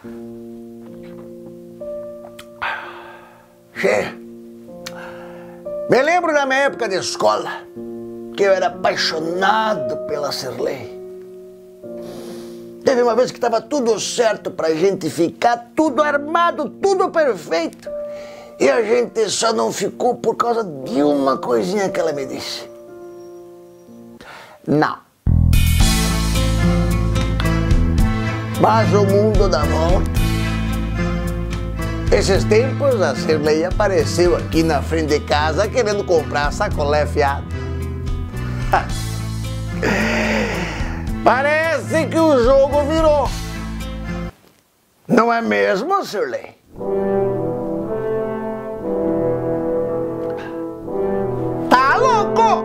Che, me lembro da minha época de escola, que eu era apaixonado pela Sirley. Teve uma vez que estava tudo certo pra gente ficar, tudo armado, tudo perfeito. E a gente só não ficou por causa de uma coisinha que ela me disse. Não. Mas o mundo dá volta. Esses tempos a Sirley apareceu aqui na frente de casa querendo comprar sacolé fiado. Parece que o jogo virou. Não é mesmo, Sirley? Tá louco?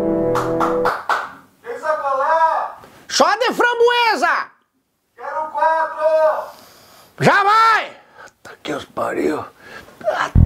Tem sacolé? Só de framboesa! Quero 4! Já vai! Tá que os pariu.